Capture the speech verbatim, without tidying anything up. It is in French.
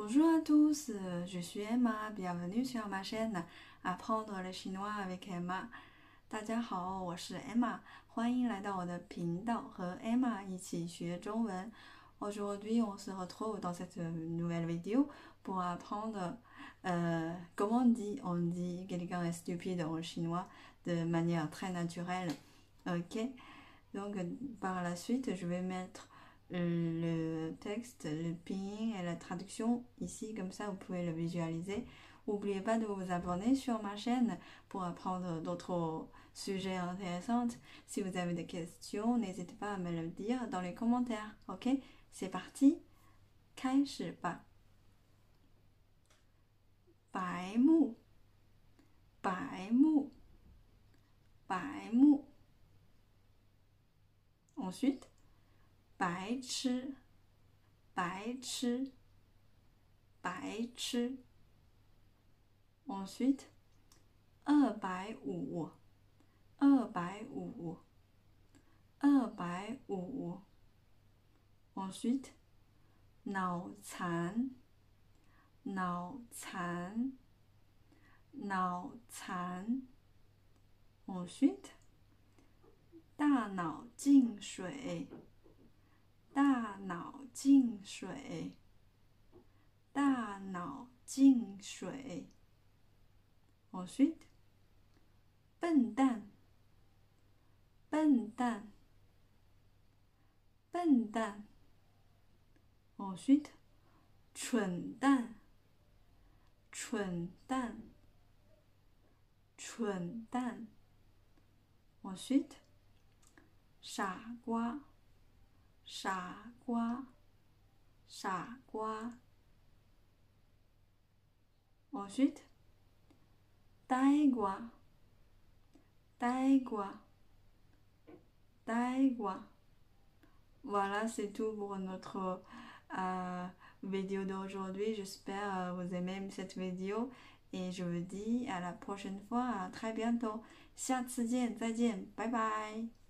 Bonjour à tous, je suis Emma, bienvenue sur ma chaîne Apprendre le chinois avec Emma. 大家好，我是 Emma， 欢迎来到我的频道，和 Emma 一起学中文。Aujourd'hui, on se retrouve dans cette nouvelle vidéo pour apprendre euh, comment on dit, on dit quelqu'un est stupide en chinois de manière très naturelle. Ok, donc par la suite, je vais mettre le texte, le pinyin et la traduction ici, comme ça vous pouvez le visualiser. N'oubliez pas de vous abonner sur ma chaîne pour apprendre d'autres sujets intéressants. Si vous avez des questions, n'hésitez pas à me le dire dans les commentaires. Ok, c'est parti. 开始吧。白目，白目，白目。Ensuite, 白痴，白痴，白痴。Ensuite, 二百五，二百五，二百五。Ensuite, 脑残，脑残，脑残。Ensuite, 大脑进水，大脑进水，大脑进水。Ensuite, 笨蛋，笨蛋，笨蛋。Ensuite, 蠢蛋，蠢蛋，蠢蛋。Ensuite, 傻瓜，傻瓜，傻瓜。Ensuite, 呆瓜，呆瓜，呆瓜。Voilà, c'est tout pour notre euh, vidéo d'aujourd'hui. J'espère euh, vous aimez cette vidéo et je vous dis à la prochaine fois, à très bientôt. 下次见，再见，拜拜。